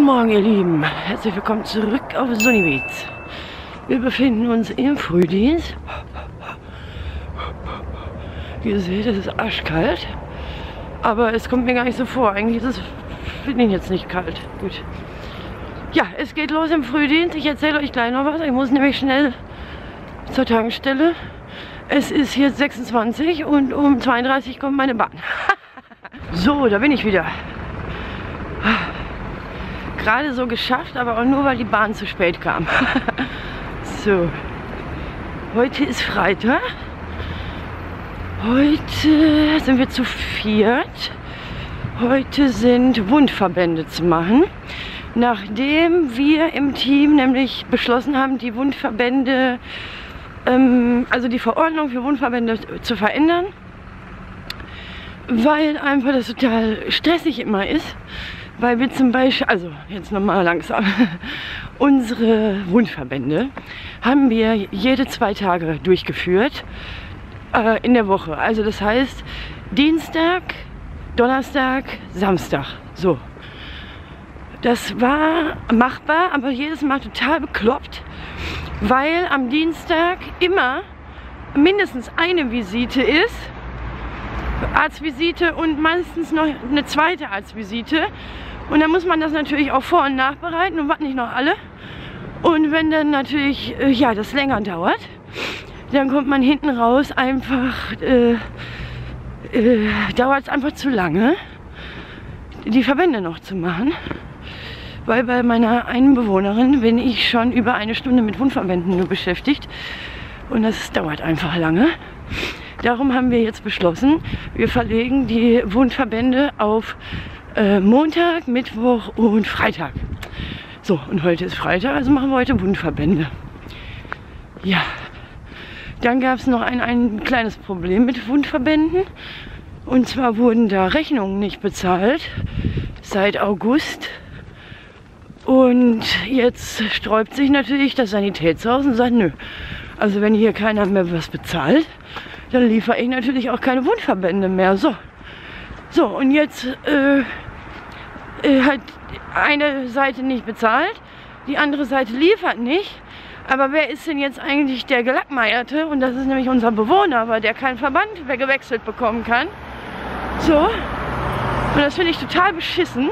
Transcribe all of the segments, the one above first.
Guten Morgen, ihr Lieben. Herzlich willkommen zurück auf Sunnybeats. Wir befinden uns im Frühdienst. Wie ihr seht, es ist arschkalt. Aber es kommt mir gar nicht so vor. Eigentlich ist es, finde ich, jetzt nicht kalt. Gut. Ja, es geht los im Frühdienst. Ich erzähle euch gleich noch was. Ich muss nämlich schnell zur Tankstelle. Es ist jetzt 26 und um 32 kommt meine Bahn. So, da bin ich wieder. Gerade so geschafft, aber auch nur, weil die Bahn zu spät kam. So, heute ist Freitag. Heute sind wir zu viert. Heute sind Wundverbände zu machen. Nachdem wir im Team nämlich beschlossen haben, die Wundverbände, also die Verordnung für Wundverbände zu verändern, weil einfach das total stressig immer ist. Weil wir zum Beispiel, also jetzt nochmal langsam, unsere Wundverbände haben wir jede 2 Tage durchgeführt in der Woche. Also das heißt Dienstag, Donnerstag, Samstag. So. Das war machbar, aber jedes Mal total bekloppt, weil am Dienstag immer mindestens eine Visite ist. Arztvisite und meistens noch eine zweite Arztvisite. Und dann muss man das natürlich auch vor- und nachbereiten und was nicht noch alle. Und wenn dann natürlich ja, das länger dauert, dann kommt man hinten raus einfach, dauert es einfach zu lange, die Verbände noch zu machen. Weil bei meiner einen Bewohnerin bin ich schon über 1 Stunde mit Wundverbänden nur beschäftigt. Und das dauert einfach lange. Darum haben wir jetzt beschlossen, wir verlegen die Wundverbände auf Montag, Mittwoch und Freitag. So, und heute ist Freitag, also machen wir heute Wundverbände. Ja, dann gab es noch ein kleines Problem mit Wundverbänden. Und zwar wurden da Rechnungen nicht bezahlt seit August. Und jetzt sträubt sich natürlich das Sanitätshaus und sagt, nö, also wenn hier keiner mehr was bezahlt, dann liefere ich natürlich auch keine Wundverbände mehr. So, und jetzt hat eine Seite nicht bezahlt, die andere Seite liefert nicht. Aber wer ist denn jetzt eigentlich der Gelackmeierte? Und das ist nämlich unser Bewohner, weil der keinen Verband gewechselt bekommen kann. So, und das finde ich total beschissen.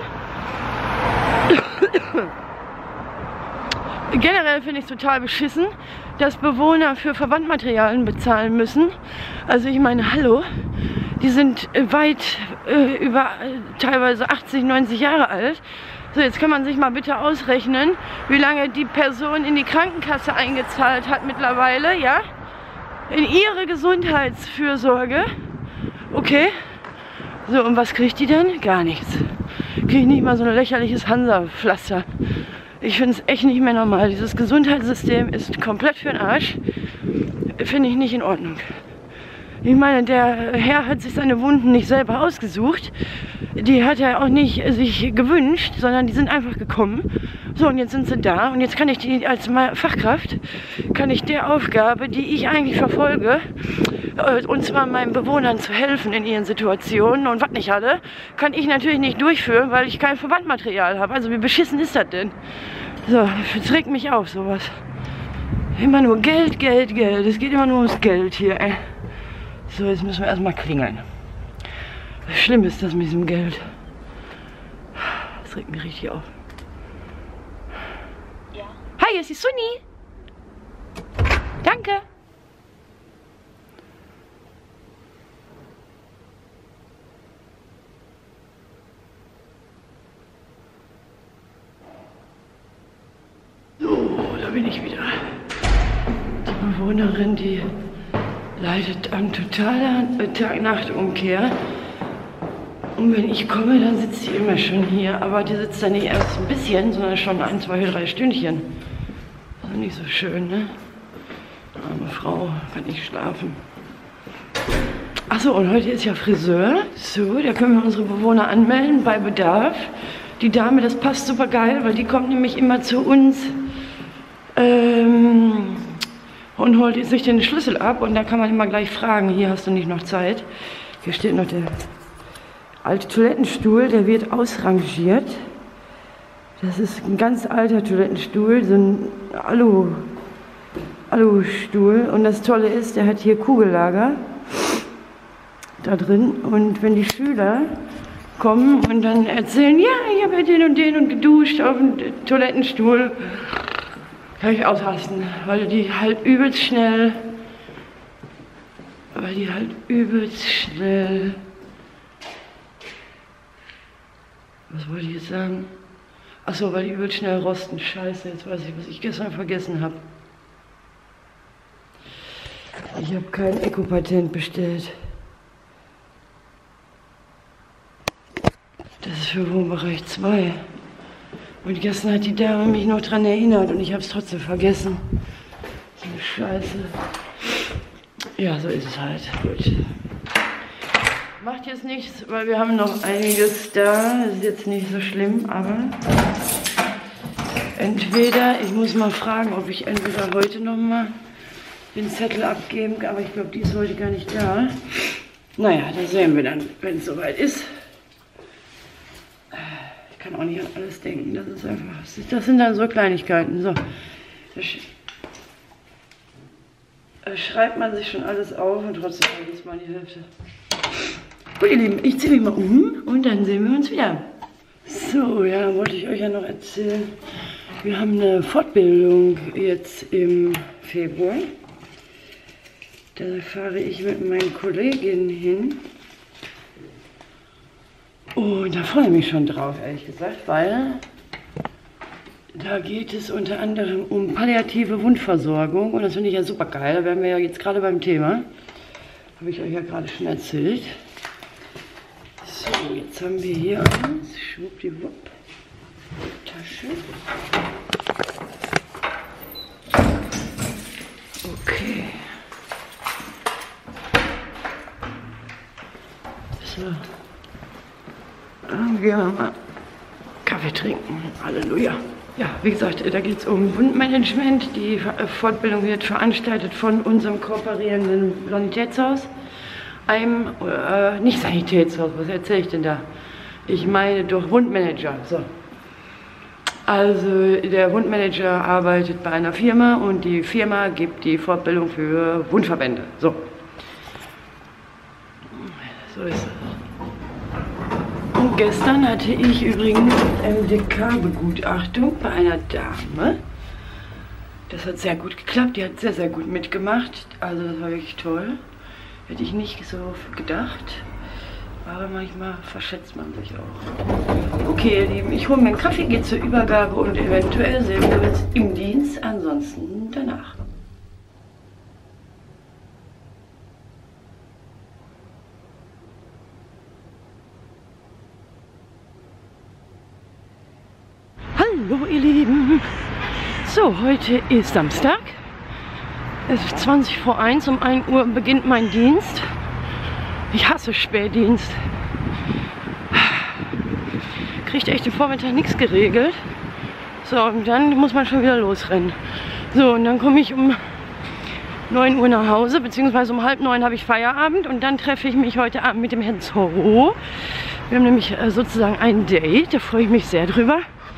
Generell finde ich es total beschissen, dass Bewohner für Verbandmaterialien bezahlen müssen. Also ich meine, hallo, die sind weit über teilweise 80, 90 Jahre alt. So, jetzt kann man sich mal bitte ausrechnen, wie lange die Person in die Krankenkasse eingezahlt hat mittlerweile, ja? In ihre Gesundheitsfürsorge. Okay. So, und was kriegt die denn? Gar nichts. Kriege ich nicht mal so ein lächerliches Hansa-Pflaster. Ich finde es echt nicht mehr normal. Dieses Gesundheitssystem ist komplett für den Arsch. Finde ich nicht in Ordnung. Ich meine, der Herr hat sich seine Wunden nicht selber ausgesucht. Die hat er auch nicht sich gewünscht, sondern die sind einfach gekommen. So, und jetzt sind sie da. Und jetzt kann ich die als Fachkraft, kann ich der Aufgabe, die ich eigentlich verfolge, und zwar meinen Bewohnern zu helfen in ihren Situationen und was nicht alle, kann ich natürlich nicht durchführen, weil ich kein Verbandmaterial habe. Also wie beschissen ist das denn? So, es regt mich auf, sowas. Immer nur Geld, Geld, Geld. Es geht immer nur ums Geld hier, ey. So, jetzt müssen wir erstmal klingeln. Schlimm ist das mit diesem Geld. Das regt mich richtig auf. Ja. Hi, hier ist die Sunny. Danke. So, da bin ich wieder. Die Bewohnerin, die leidet an totaler Tag-Nacht-Umkehr. Und wenn ich komme, dann sitzt sie immer schon hier. Aber die sitzt dann nicht erst ein bisschen, sondern schon 1, 2, 3 Stündchen. Das ist nicht so schön, ne? Arme Frau, kann nicht schlafen. Achso, und heute ist ja Friseur. So, da können wir unsere Bewohner anmelden bei Bedarf. Die Dame, das passt super geil, weil die kommt nämlich immer zu uns und holt sich den Schlüssel ab. Und da kann man immer gleich fragen, hier hast du nicht noch Zeit. Hier steht noch der alte Toilettenstuhl, der wird ausrangiert. Das ist ein ganz alter Toilettenstuhl, so ein Alustuhl. Und das Tolle ist, der hat hier Kugellager da drin. Und wenn die Schüler kommen und dann erzählen, ja, ich habe ja den und geduscht auf dem Toilettenstuhl, kann ich ausrasten, weil die halt übelst schnell, was wollte ich jetzt sagen? Achso, weil die übelst schnell rosten. Scheiße, jetzt weiß ich, was ich gestern vergessen habe. Ich habe kein Eco-Patent bestellt. Das ist für Wohnbereich 2. Und gestern hat die Dame mich noch daran erinnert und ich habe es trotzdem vergessen. So eine Scheiße. Ja, so ist es halt. Gut. Macht jetzt nichts, weil wir haben noch einiges da. Das ist jetzt nicht so schlimm, aber entweder, ich muss mal fragen, ob ich entweder heute noch mal den Zettel abgeben kann, aber ich glaube, die ist heute gar nicht da. Naja, das sehen wir dann, wenn es soweit ist. Ich kann auch nicht an alles denken, das ist einfach, das sind dann so Kleinigkeiten. So, da schreibt man sich schon alles auf und trotzdem vergisst man die Hälfte. Gut, ihr Lieben, ich ziehe mich mal um und dann sehen wir uns wieder. So, ja, wollte ich euch ja noch erzählen. Wir haben eine Fortbildung jetzt im Februar. Da fahre ich mit meinen Kolleginnen hin. Und da freue ich mich schon drauf, ehrlich gesagt, weil da geht es unter anderem um palliative Wundversorgung. Und das finde ich ja super geil. Da wären wir ja jetzt gerade beim Thema. Habe ich euch ja gerade schon erzählt. So, jetzt haben wir hier alles. Schwuppdiwupp. Tasche. Okay. So. Dann gehen wir mal Kaffee trinken. Halleluja. Ja, wie gesagt, da geht es um Wundmanagement. Die Fortbildung wird veranstaltet von unserem kooperierenden Sanitätshaus. Nicht Sanitätshaus, was erzähle ich denn da? Ich meine doch Wundmanager. So. Also der Wundmanager arbeitet bei einer Firma und die Firma gibt die Fortbildung für Wundverbände. So. So ist es. Und gestern hatte ich übrigens MDK-Begutachtung bei einer Dame. Das hat sehr gut geklappt, die hat sehr, sehr gut mitgemacht. Also das war wirklich toll. Hätte ich nicht so gedacht. Aber manchmal verschätzt man sich auch. Okay, ihr Lieben, ich hole mir einen Kaffee, gehe zur Übergabe und eventuell sehen wir uns im Dienst, ansonsten danach. Hallo ihr Lieben! So, heute ist Samstag. Es ist 20 vor 1, um 1 Uhr beginnt mein Dienst. Ich hasse Spätdienst. Kriegt echt den Vormittag nichts geregelt. So, und dann muss man schon wieder losrennen. So, und dann komme ich um 9 Uhr nach Hause, beziehungsweise um 8:30 habe ich Feierabend und dann treffe ich mich heute Abend mit dem Herrn Zorro. Wir haben nämlich sozusagen ein Date, da freue ich mich sehr drüber.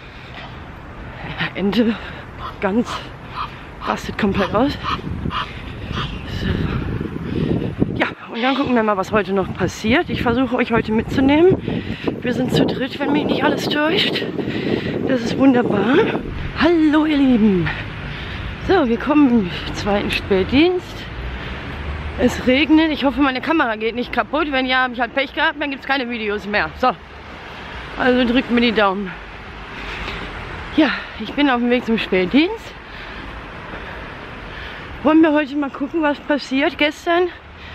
Ente ganz rastet komplett aus. So. Ja, und dann gucken wir mal, was heute noch passiert. Ich versuche euch heute mitzunehmen. Wir sind zu dritt, wenn mich nicht alles täuscht. Das ist wunderbar. Hallo ihr Lieben. So, wir kommen im zweiten Spätdienst. Es regnet. Ich hoffe, meine Kamera geht nicht kaputt. Wenn ja, habe ich halt Pech gehabt, dann gibt es keine Videos mehr. So, also drückt mir die Daumen. Ja, ich bin auf dem Weg zum Spätdienst. Wollen wir heute mal gucken, was passiert. Gestern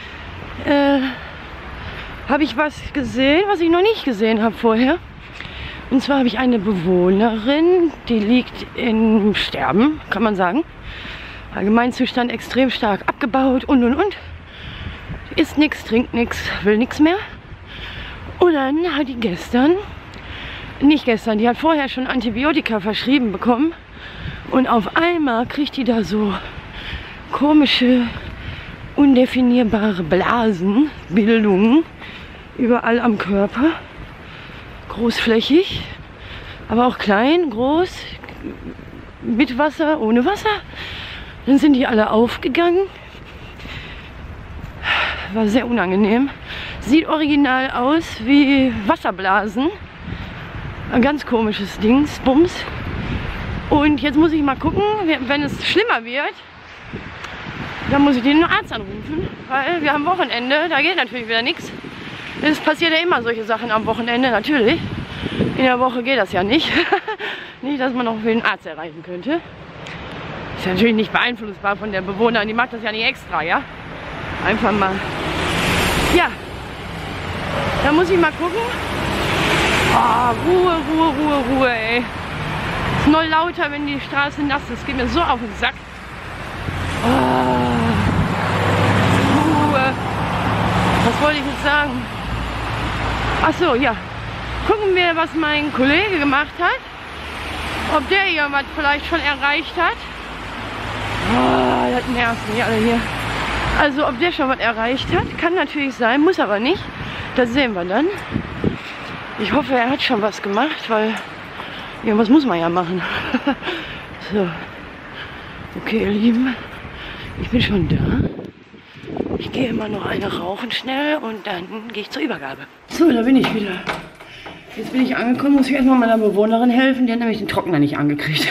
habe ich was gesehen, was ich noch nicht gesehen habe vorher. Und zwar habe ich eine Bewohnerin, die liegt im Sterben, kann man sagen. Allgemeinzustand extrem stark abgebaut und. Isst nichts, trinkt nichts, will nichts mehr. Und dann hat die die hat vorher schon Antibiotika verschrieben bekommen. Und auf einmal kriegt die da so komische, undefinierbare Blasenbildungen überall am Körper. Großflächig. Aber auch klein, groß, mit Wasser, ohne Wasser. Dann sind die alle aufgegangen. War sehr unangenehm. Sieht original aus wie Wasserblasen. Ein ganz komisches Ding, Bums. Und jetzt muss ich mal gucken, wenn es schlimmer wird, dann muss ich den Arzt anrufen, weil wir haben Wochenende, da geht natürlich wieder nichts. Es passiert ja immer solche Sachen am Wochenende, natürlich. In der Woche geht das ja nicht. Nicht, dass man noch den Arzt erreichen könnte. Ist ja natürlich nicht beeinflussbar von der Bewohnerin, die macht das ja nicht extra, ja. Einfach mal. Ja, da muss ich mal gucken. Oh, Ruhe, ey. Ist noch lauter, wenn die Straße nass ist. Das geht mir so auf den Sack. Oh, Ruhe. Was wollte ich jetzt sagen? Ach so, ja. Gucken wir, was mein Kollege gemacht hat. Ob der jemand vielleicht schon erreicht hat. Oh, das nervt mich alle hier. Also, ob der schon was erreicht hat, kann natürlich sein, muss aber nicht. Das sehen wir dann. Ich hoffe, er hat schon was gemacht, weil irgendwas muss man ja machen. So. Okay, ihr Lieben, ich bin schon da. Ich gehe immer noch eine rauchen schnell und dann gehe ich zur Übergabe. So, da bin ich wieder. Jetzt bin ich angekommen, muss ich erstmal meiner Bewohnerin helfen. Die hat nämlich den Trockner nicht angekriegt.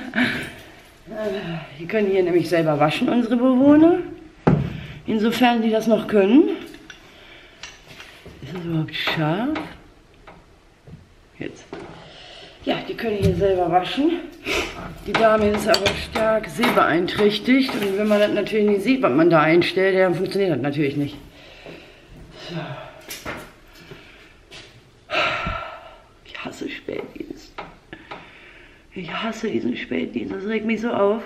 Die können hier nämlich selber waschen, unsere Bewohner. Insofern die das noch können. Ist das überhaupt scharf? Jetzt. Ja, die können hier selber waschen. Die Dame ist aber stark sehbeeinträchtigt. Und wenn man das natürlich nicht sieht, was man da einstellt, dann funktioniert das natürlich nicht. So. Ich hasse Spätdienst. Ich hasse diesen Spätdienst. Das regt mich so auf.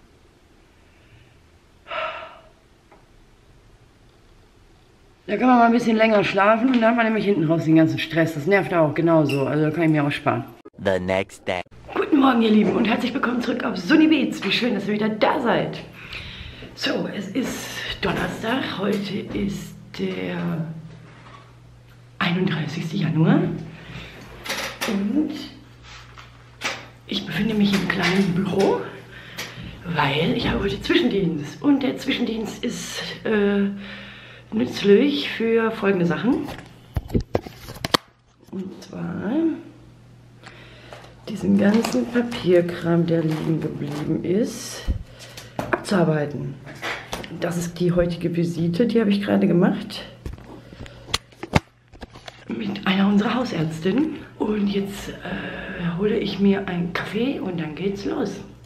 Da kann man mal ein bisschen länger schlafen und dann hat man nämlich hinten raus den ganzen Stress. Das nervt auch genauso. Also da kann ich mir auch sparen. The next day. Guten Morgen, ihr Lieben, und herzlich willkommen zurück auf Sunny Beats. Wie schön, dass ihr wieder da seid. So, es ist Donnerstag. Heute ist der 31. Januar. Und ich befinde mich im kleinen Büro, weil ich habe heute Zwischendienst. Und der Zwischendienst ist nützlich für folgende Sachen. Und zwar diesen ganzen Papierkram, der liegen geblieben ist, abzuarbeiten. Das ist die heutige Visite, die habe ich gerade gemacht mit einer unserer Hausärztinnen. Und jetzt hole ich mir einen Kaffee und dann geht's los.